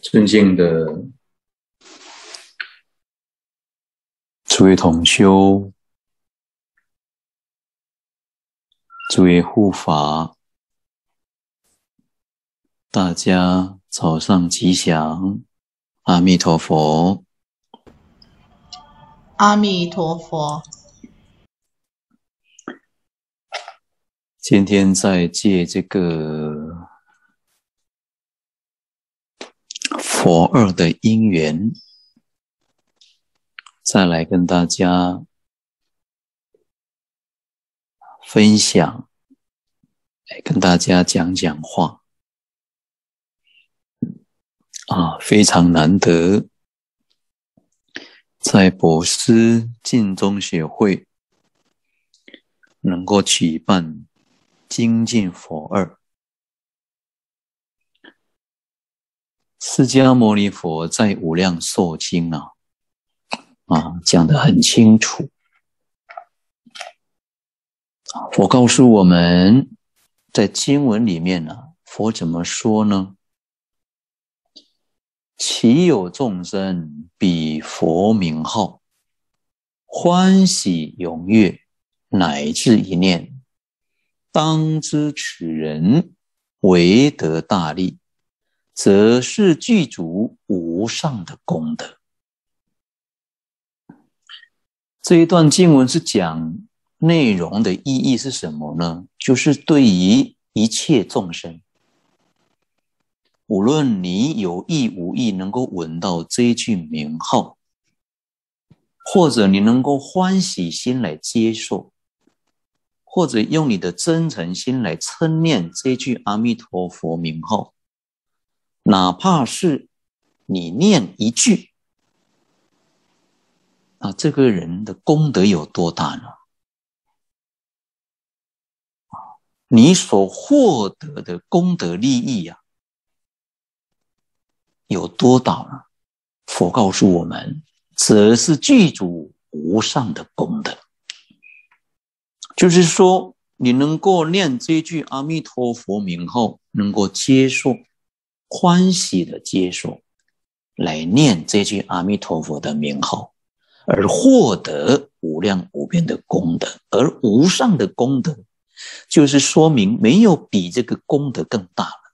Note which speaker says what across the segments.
Speaker 1: 尊敬的诸位同修、诸位护法，大家早上吉祥，阿弥陀佛。
Speaker 2: 阿弥陀佛。
Speaker 1: 今天在借这个佛二的因缘，再来跟大家分享，来跟大家讲讲话非常难得，在博思净宗学会能够举办精进佛二。释迦牟尼佛在无量寿经讲得很清楚。佛告诉我们，在经文里面佛怎么说呢？其有众生彼佛名号，欢喜踊跃，乃至一念，当知此人为得大利，则是具足无上的功德。这一段经文是讲内容的意义是什么呢？就是对于一切众生，无论你有意无意能够闻到这一句名号，或者你能够欢喜心来接受，或者用你的真诚心来称念这句阿弥陀佛名号，哪怕是你念一句，这个人的功德有多大呢？你所获得的功德利益有多大呢？佛告诉我们，则是具足无上的功德。就是说，你能够念这句阿弥陀佛名号，能够接受，欢喜的接受，来念这句阿弥陀佛的名号，而获得无量无边的功德。而无上的功德，就是说明没有比这个功德更大了，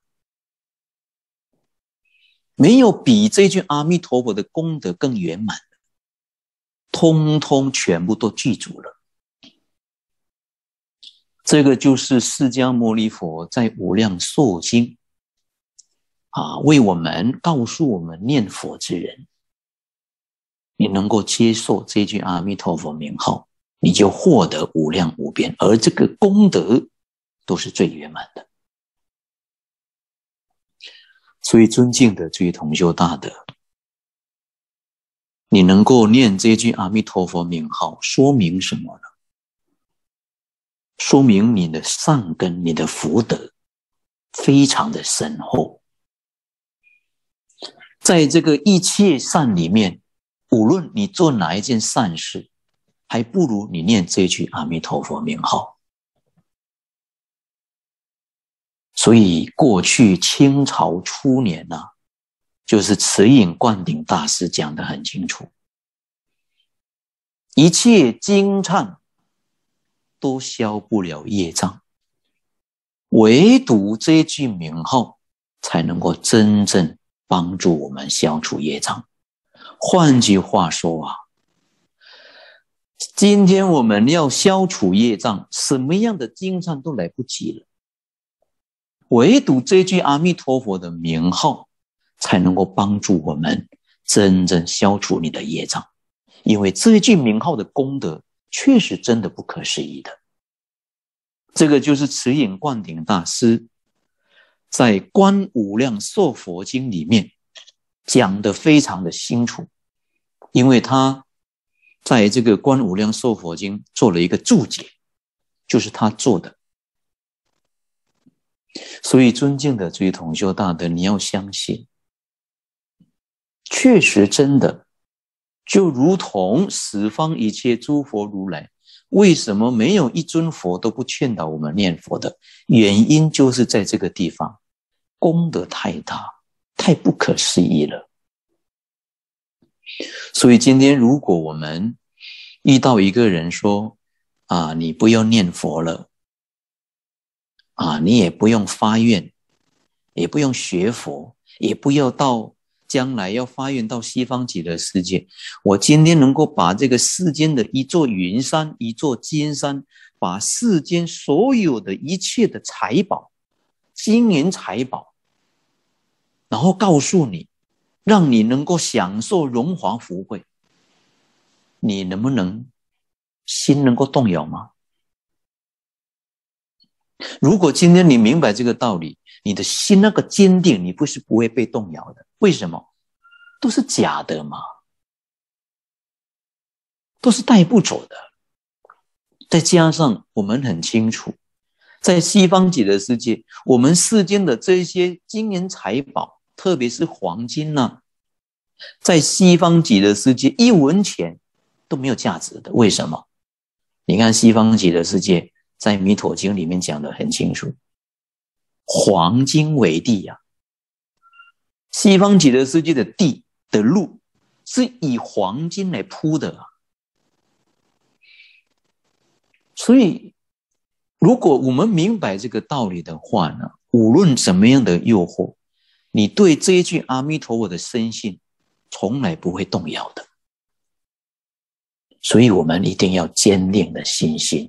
Speaker 1: 没有比这句阿弥陀佛的功德更圆满了，通通全部都具足了。这个就是释迦牟尼佛在无量寿经为我们告诉我们念佛之人，你能够接受这句阿弥陀佛名号，你就获得无量无边，而这个功德都是最圆满的。所以尊敬的诸位同修大德，你能够念这句阿弥陀佛名号，说明什么呢？说明你的善根，你的福德非常的深厚。在这个一切善里面，无论你做哪一件善事，还不如你念这句阿弥陀佛名号。所以过去清朝初年就是慈隐灌顶大师讲得很清楚，一切经忏都消不了业障，唯独这句名号才能够真正帮助我们消除业障。换句话说今天我们要消除业障，什么样的经忏都来不及了，唯独这句阿弥陀佛的名号才能够帮助我们真正消除你的业障。因为这句名号的功德确实真的不可思议的。这个就是慈隐灌顶大师在《观无量寿佛经》里面讲得非常的清楚，因为他在这个《观无量寿佛经》做了一个注解，就是他做的。所以尊敬的诸位同修大德，你要相信，确实真的就如同十方一切诸佛如来，为什么没有一尊佛都不劝导我们念佛的？原因就是在这个地方，功德太大太不可思议了。所以今天如果我们遇到一个人说你不要念佛了你也不用发愿，也不用学佛，也不要到将来要发愿到西方极乐世界，我今天能够把这个世间的一座云山一座金山，把世间所有的一切的财宝金银财宝，然后告诉你，让你能够享受荣华富贵，你能不能心能够动摇吗？如果今天你明白这个道理，你的心那个坚定，你不会被动摇的。为什么？都是假的嘛，都是带不走的。再加上我们很清楚，在西方极乐世界，我们世间的这些金银财宝，特别是黄金在西方极乐世界1文钱都没有价值的。为什么？你看西方极乐世界在弥陀经里面讲得很清楚，黄金为地西方极乐世界的地的路是以黄金来铺的所以如果我们明白这个道理的话呢，无论怎么样的诱惑，你对这一句阿弥陀佛的深信从来不会动摇的。所以我们一定要坚定的信心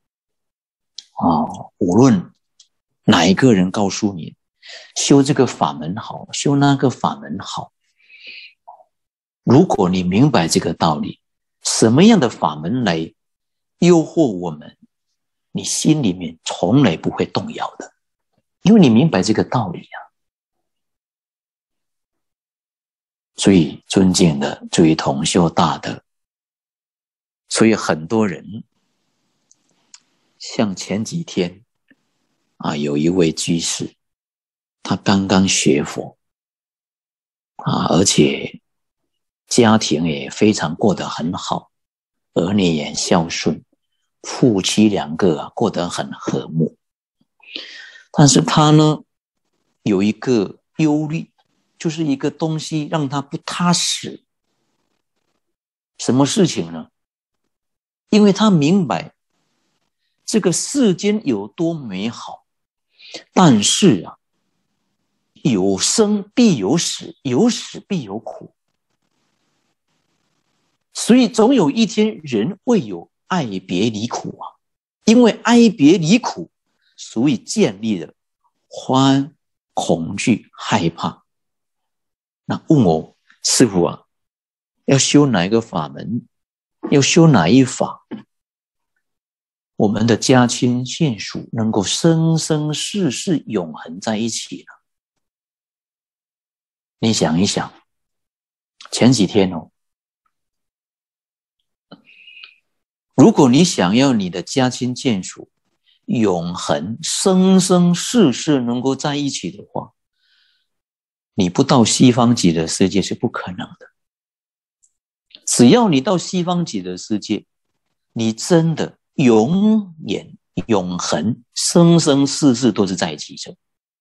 Speaker 1: 无论哪一个人告诉你修这个法门好，修那个法门好，如果你明白这个道理，什么样的法门来诱惑我们，你心里面从来不会动摇的，因为你明白这个道理所以尊敬的诸位同修大德，所以很多人像前几天有一位居士，他刚刚学佛而且家庭也非常过得很好，儿女也孝顺，夫妻2个过得很和睦。但是他呢有一个忧虑，就是一个东西让他不踏实。什么事情呢？因为他明白这个世间有多美好，但是有生必有死，有死必有苦。所以总有一天人会有爱别离苦因为爱别离苦，所以建立了欢、恐惧、害怕。那问我师父要修哪一个法门，要修哪一法，我们的家亲眷属能够生生世世永恒在一起呢？你想一想，前几天如果你想要你的家亲眷属永恒生生世世能够在一起的话，你不到西方极乐世界是不可能的。只要你到西方极乐世界，你真的永远永恒生生世世都是在一起的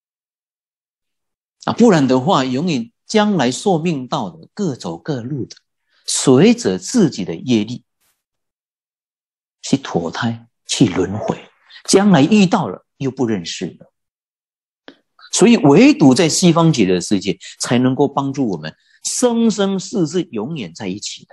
Speaker 1: 不然的话，永远将来寿命到的各走各路的，随着自己的业力去脱胎去轮回，将来遇到了又不认识了。所以唯独在西方极乐世界才能够帮助我们生生世世永远在一起的。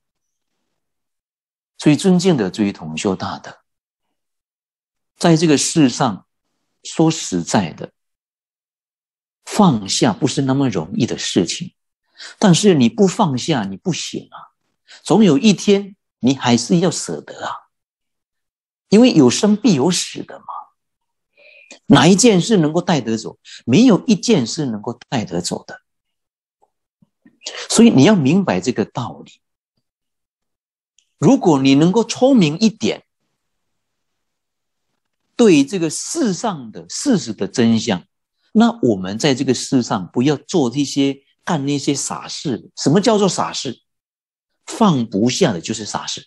Speaker 1: 所以尊敬的诸位同修大德，在这个世上说实在的，放下不是那么容易的事情，但是你不放下你不行总有一天你还是要舍得因为有生必有死的嘛。哪一件事能够带得走？没有一件事能够带得走的。所以你要明白这个道理。如果你能够聪明一点，对这个世上的事实的真相，那我们在这个世上不要做干那些傻事。什么叫做傻事？放不下的就是傻事。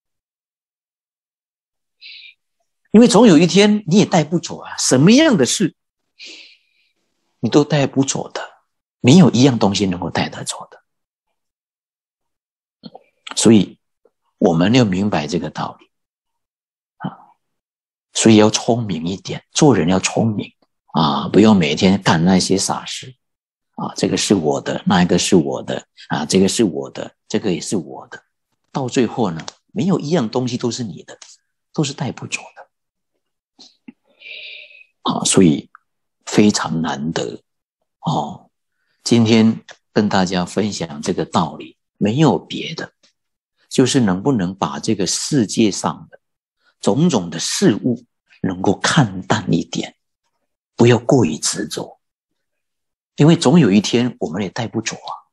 Speaker 1: 因为总有一天你也带不走什么样的事你都带不走的。 没有一样东西能够带得走的。所以我们要明白这个道理所以要聪明一点，做人要聪明不要每天干那些傻事这个是我的，那一个是我的这个是我的，这个也是我的，到最后呢，没有一样东西都是你的，都是带不走的所以非常难得今天跟大家分享这个道理，没有别的，就是能不能把这个世界上的种种的事物能够看淡一点，不要过于执着，因为总有一天我们也带不走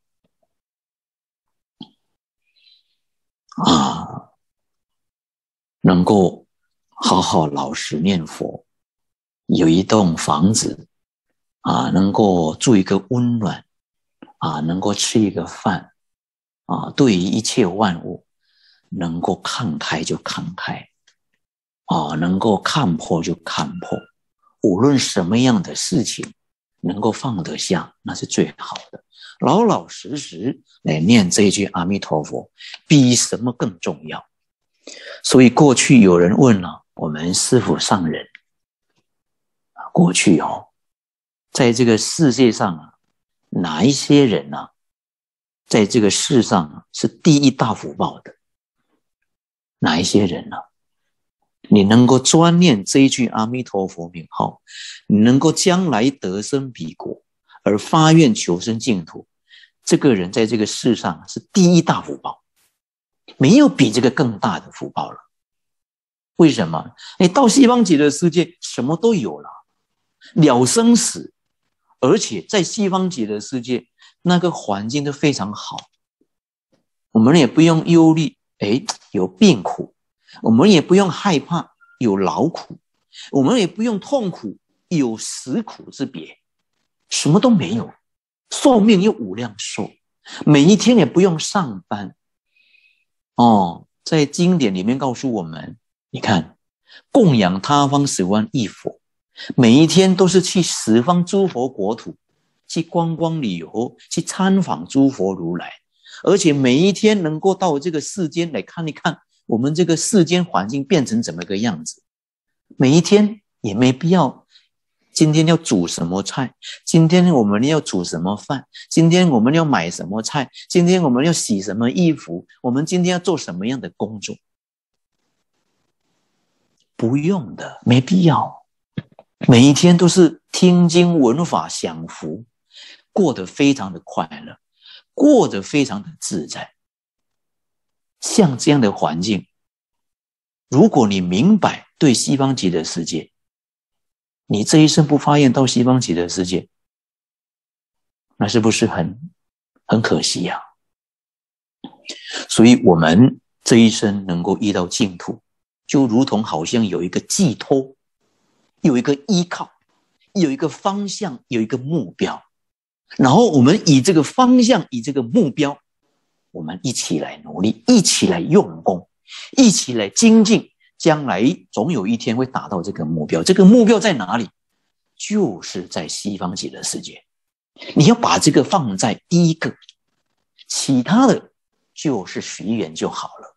Speaker 1: 能够好好老实念佛，有一栋房子能够住一个温暖能够吃一个饭对于一切万物能够看开就看开能够看破就看破，无论什么样的事情能够放得下，那是最好的。老老实实来念这一句阿弥陀佛，比什么更重要。所以过去有人问了我们师父上人过去在这个世界上哪一些人在这个世上是第一大福报的？哪一些人你能够专念这一句阿弥陀佛名号，你能够将来得生彼国而发愿求生净土，这个人在这个世上是第一大福报，没有比这个更大的福报了。为什么？你到西方极乐世界什么都有了，了生死，而且在西方极乐世界那个环境都非常好，我们也不用忧虑有病苦，我们也不用害怕有劳苦，我们也不用痛苦有死苦之别，什么都没有，寿命又无量寿，每一天也不用上班在经典里面告诉我们，你看供养他方10万亿佛，每一天都是去十方诸佛国土去观光旅游，去参访诸佛如来，而且每一天能够到这个世间来看一看我们这个世间环境变成怎么个样子，每一天也没必要今天要煮什么菜，今天我们要煮什么饭，今天我们要买什么菜，今天我们要洗什么衣服，我们今天要做什么样的工作，不用的，没必要。每一天都是听经闻法享福，过得非常的快乐，过得非常的自在。像这样的环境，如果你明白对西方极乐世界，你这一生不发愿到西方极乐世界，那是不是很可惜所以我们这一生能够遇到净土，就如同好像有一个寄托，有一个依靠，有一个方向，有一个目标，然后我们以这个方向，以这个目标，我们一起来努力，一起来用功，一起来精进，将来总有一天会达到这个目标。这个目标在哪里？就是在西方极乐世界。你要把这个放在第一个，其他的就是随缘就好了。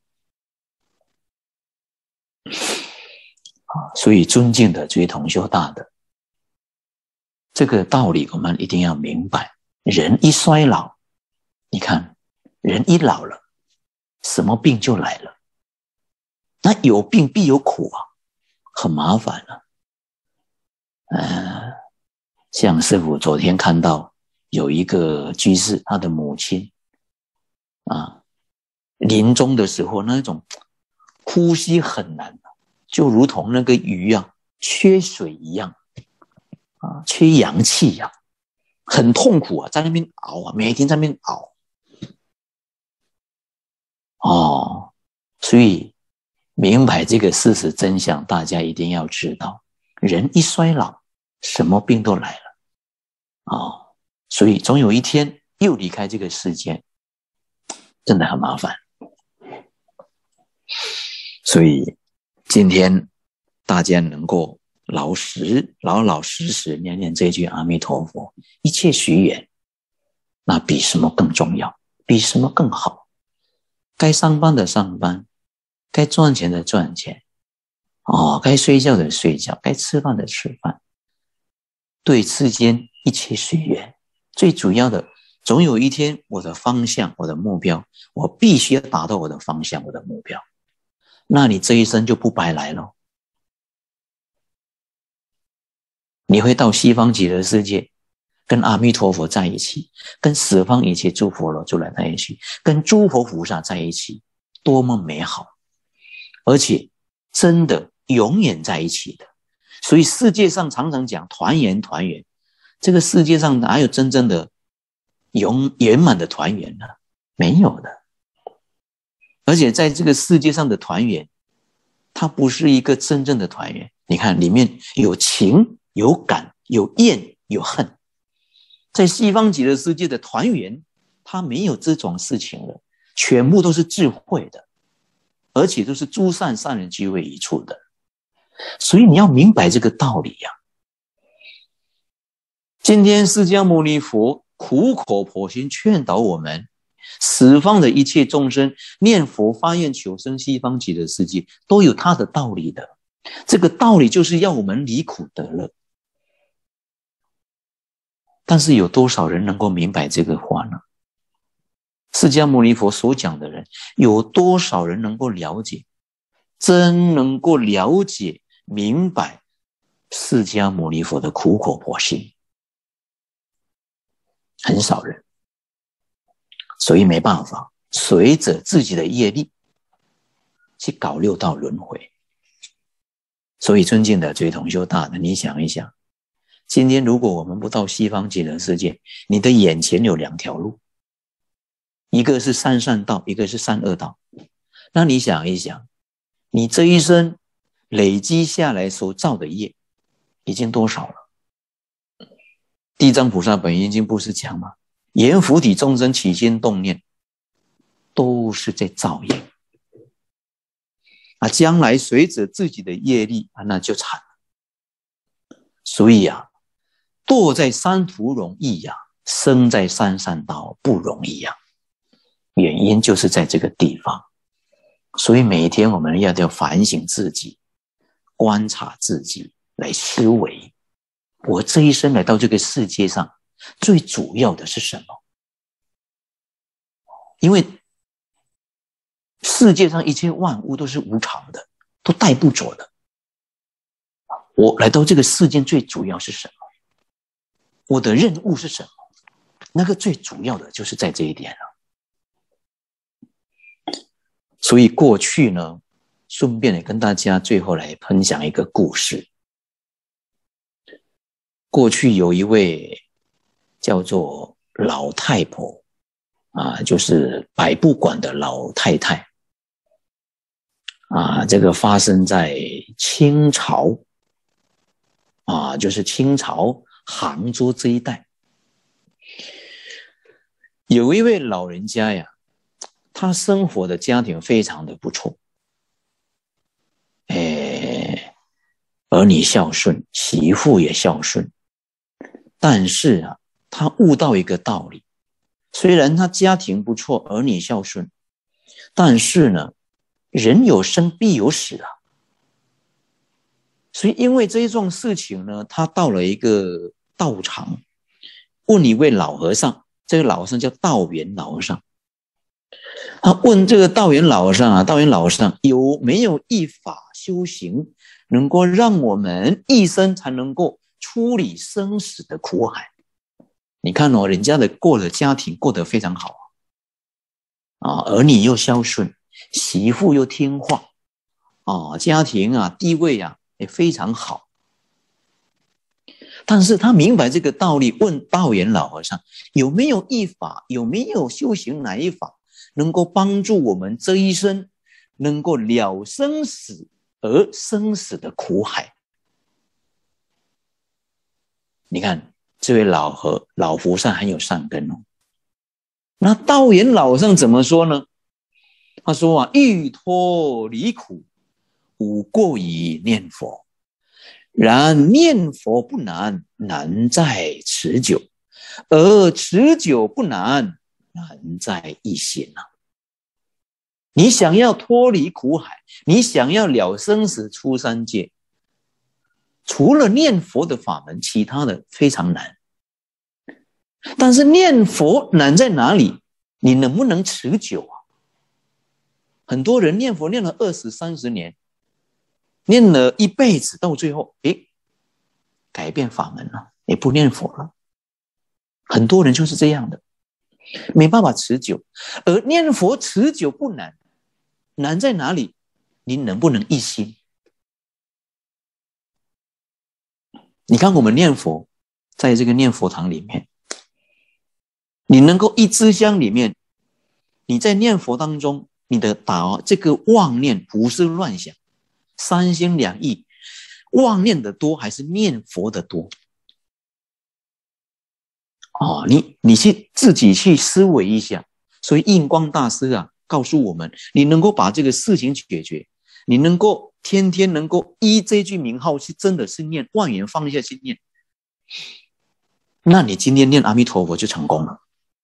Speaker 1: 所以尊敬的这位同修大德，这个道理我们一定要明白。人一衰老，你看人一老了，什么病就来了，那有病必有苦很麻烦像师父昨天看到有一个居士，他的母亲临终的时候那种呼吸很难，就如同那个鱼缺水一样缺氧气很痛苦在那边熬每天在那边熬所以明白这个事实真相，大家一定要知道，人一衰老，什么病都来了所以总有一天又离开这个世界，真的很麻烦。所以今天大家能够老老实实念念这句阿弥陀佛，一切随缘那比什么更重要？比什么更好？该上班的上班，该赚钱的赚钱，该睡觉的睡觉，该吃饭的吃饭。对世间一切随缘，最主要的，总有一天我的方向，我的目标，我必须要达到我的方向，我的目标，那你这一生就不白来了。你会到西方极乐世界，跟阿弥陀佛在一起，跟十方一切诸佛罗住来在一起，跟诸佛菩萨在一起，多么美好，而且真的永远在一起的。所以世界上常常讲团圆团圆，这个世界上哪有真正的圆满的团圆呢？没有的。而且在这个世界上的团圆，它不是一个真正的团圆。你看里面有情有感有怨有恨，在西方极乐世界的团圆，它没有这种事情了，全部都是智慧的，而且都是诸善善人聚会一处的。所以你要明白这个道理呀。今天释迦牟尼佛苦口婆心劝导我们，十方的一切众生念佛发愿求生西方极乐世界，都有它的道理的。这个道理就是要我们离苦得乐。但是有多少人能够明白这个话呢？释迦牟尼佛所讲的人，有多少人能够了解，真能够了解明白释迦牟尼佛的苦口婆心？很少人。所以没办法，随着自己的业力去搞六道轮回。所以尊敬的追同修大的，你想一想，今天如果我们不到西方极乐世界，你的眼前有两条路，一个是三善道，一个是三恶道。那你想一想，你这一生累积下来所造的业已经多少了？地藏菩萨本愿经不是讲吗？阎浮提众生起心动念都是在造业将来随着自己的业力那就惨了。所以堕在三途容易生在三善道不容易原因就是在这个地方。所以每一天我们要反省自己，观察自己，来思维我这一生来到这个世界上最主要的是什么？因为世界上一切万物都是无常的，都带不走的。我来到这个世界最主要是什么？我的任务是什么？那个最主要的就是在这一点了。所以过去呢，顺便也跟大家最后来分享一个故事。过去有一位叫做老太婆就是百步馆的老太太这个发生在清朝就是清朝杭州这一带。有一位老人家他生活的家庭非常的不错，儿女孝顺，媳妇也孝顺，但是他悟到一个道理，虽然他家庭不错，儿女孝顺，但是呢，人有生必有死所以因为这一桩事情呢，他到了一个道场，问一位老和尚，这个老和尚叫道元老和尚。他问这个道元老和尚道元老和尚有没有一法修行，能够让我们一生才能够处理生死的苦海？你看人家的过了家庭过得非常好儿女又孝顺，媳妇又听话家庭地位也非常好。但是他明白这个道理，问道元老和尚有没有一法，有没有修行哪一法能够帮助我们这一生能够了生死而生死的苦海？你看这位老和尚很有善根那道元老和尚怎么说呢？他说欲脱离苦，无过于念佛。然念佛不难，难在持久。 而持久不难，难在一心啊。你想要脱离苦海，你想要了生死出三界，除了念佛的法门，其他的非常难。但是念佛难在哪里？你能不能持久啊？很多人念佛念了20、30年，念了一辈子，到最后，改变法门了，也不念佛了。很多人就是这样的，没办法持久。而念佛持久不难，难在哪里？你能不能一心？你看我们念佛，在这个念佛堂里面，你能够一支香里面，你在念佛当中，你的这个妄念不是乱想，三心两意，妄念的多还是念佛的多？你去自己去思维一下。所以印光大师啊，告诉我们，你能够把这个事情解决，你能够天天能够依这句名号是真的是念，万缘放下去念，那你今天念阿弥陀佛就成功了。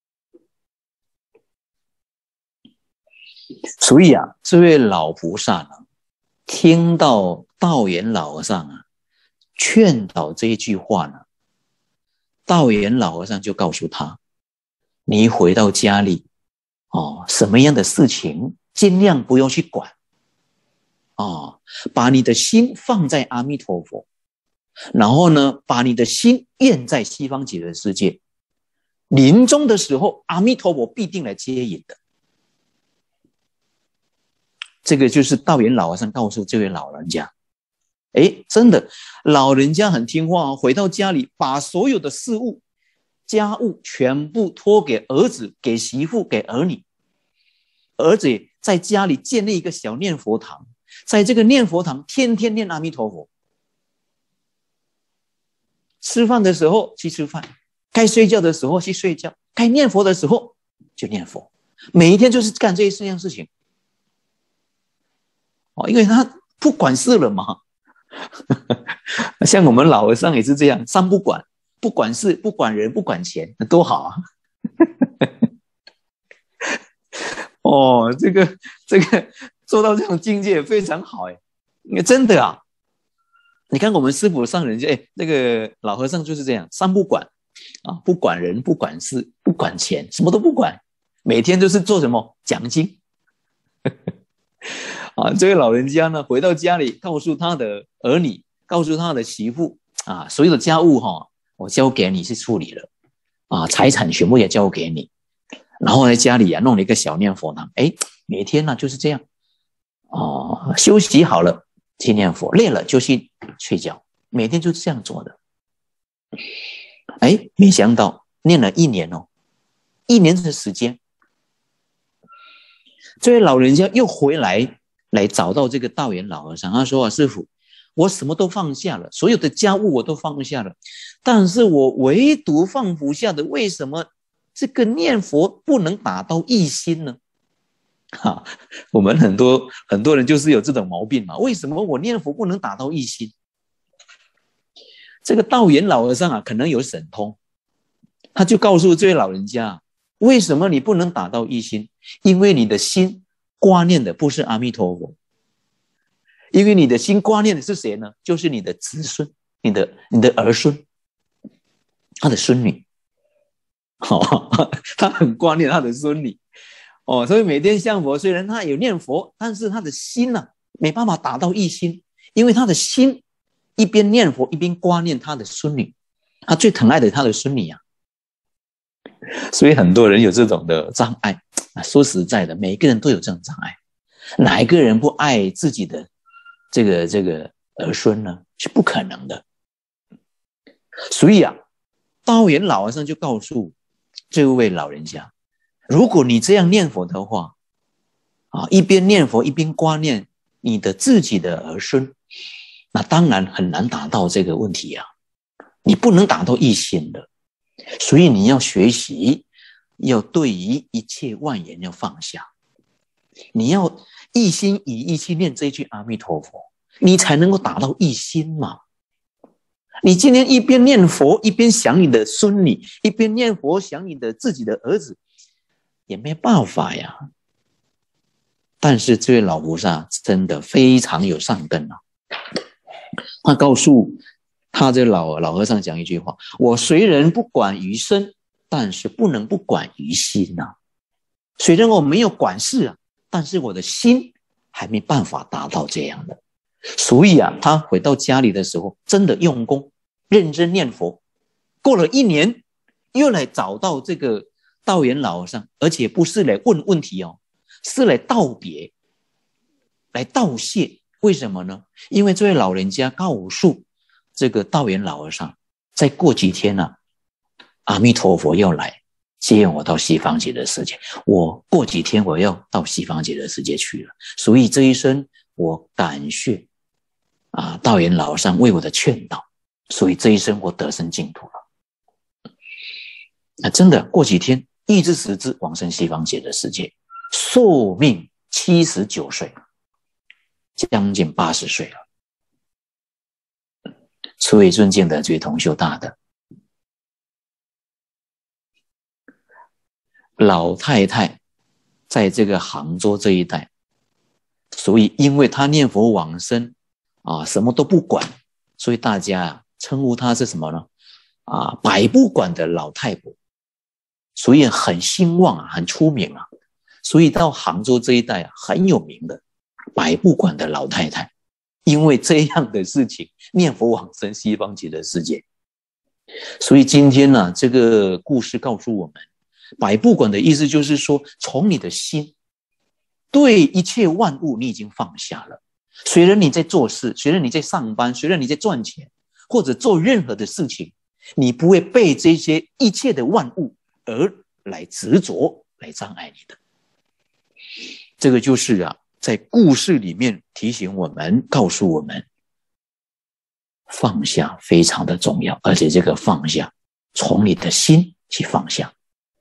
Speaker 1: 所以啊，这位老菩萨呢，听到道元老和尚啊劝导这一句话呢，道元老和尚就告诉他，你回到家里什么样的事情尽量不要去管把你的心放在阿弥陀佛，然后呢，把你的心愿在西方极乐世界，临终的时候阿弥陀佛必定来接引的。这个就是道元老和尚告诉这位老人家。真的，老人家很听话回到家里把所有的事物家务全部托给儿子，给媳妇，给儿女。儿子在家里建立一个小念佛堂，在这个念佛堂天天念阿弥陀佛，吃饭的时候去吃饭，该睡觉的时候去睡觉，该念佛的时候就念佛，每一天就是干这4样事情。因为他不管事了嘛。像我们老和尚也是这样，三不管，不管事，不管人，不管钱，多好啊。这个做到这种境界也非常好真的啊。你看我们师父上人就那个老和尚就是这样，三不管不管人，不管事，不管钱，什么都不管，每天都是做什么讲经。这位老人家呢，回到家里告诉他的儿女，告诉他的媳妇所有的家务我交给你去处理了财产全部也交给你。然后在家里弄了一个小念佛堂，每天呢就是这样休息好了去念佛，累了就去睡觉，每天就是这样做的。没想到念了1年1年的时间，这位老人家又回来找到这个道元老和尚，他说师父，我什么都放下了，所有的家务我都放下了，但是我唯独放不下的，为什么这个念佛不能达到一心呢？我们很多人就是有这种毛病嘛，为什么我念佛不能达到一心？这个道元老和尚可能有神通，他就告诉这位老人家，为什么你不能达到一心？因为你的心挂念的不是阿弥陀佛，因为你的心挂念的是谁呢？就是你的子孙，你的儿孙，他的孙女。他很挂念他的孙女所以每天向佛，虽然他有念佛，但是他的心没办法达到一心，因为他的心一边念佛一边挂念他的孙女，他最疼爱的他的孙女所以很多人有这种的障碍说实在的，每个人都有这种障碍，哪一个人不爱自己的这个儿孙呢？是不可能的。所以道元老和尚就告诉这位老人家，如果你这样念佛的话一边念佛一边挂念你的自己的儿孙，那当然很难达到这个问题你不能达到一心的。所以你要学习，要对于一切万缘要放下，你要一心一意去念这句阿弥陀佛，你才能够达到一心嘛。 你今天一边念佛，一边想你的孙女，一边念佛想你的自己的儿子，也没办法呀。但是这位老菩萨真的非常有善根啊！他告诉他这老和尚讲一句话：我虽然不管于身，但是不能不管于心啊。虽然我没有管事啊，但是我的心还没办法达到这样的。所以啊，他回到家里的时候，真的用功，认真念佛。过了1年，又来找到这个道元老和尚，而且不是来问问题哦，是来道别，来道谢。为什么呢？因为这位老人家告诉这个道元老和尚，再过几天呢，阿弥陀佛要来接我到西方极乐世界，我过几天我要到西方极乐世界去了，所以这一生我感谢道元老和尚为我的劝导，所以这一生我得生净土了。真的过几天一至十至往生西方极乐世界，寿命79岁，将近80岁了。此为尊敬的这位同修大德，老太太在这个杭州这一带，所以因为她念佛往生什么都不管，所以大家称呼她是什么呢？百不管的老太婆，所以很兴旺很出名啊。所以到杭州这一带很有名的百不管的老太太，因为这样的事情念佛往生西方极乐世界。所以今天呢，这个故事告诉我们，百不管的意思就是说，从你的心对一切万物你已经放下了。虽然你在做事，虽然你在上班，虽然你在赚钱，或者做任何的事情，你不会被这些一切的万物而来执着，来障碍你的。这个就是在故事里面提醒我们，告诉我们，放下非常的重要，而且这个放下从你的心去放下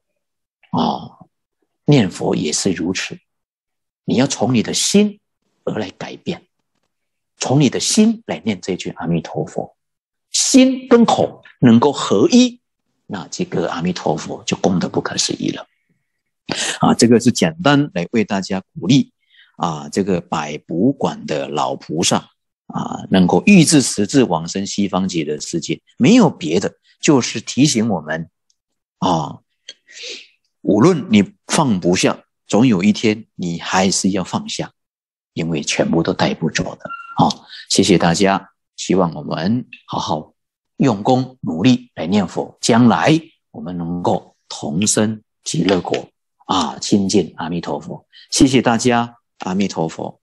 Speaker 1: 念佛也是如此，你要从你的心而来改变，从你的心来念这句阿弥陀佛，心跟口能够合一，那这个阿弥陀佛就功德不可思议了。这个是简单来为大家鼓励这个百不管的老菩萨能够欲至时至往生西方极乐世界，没有别的，就是提醒我们无论你放不下，总有一天你还是要放下，因为全部都带不走的。谢谢大家，希望我们好好用功努力来念佛，将来我们能够同生极乐国亲近阿弥陀佛。谢谢大家，阿弥陀佛。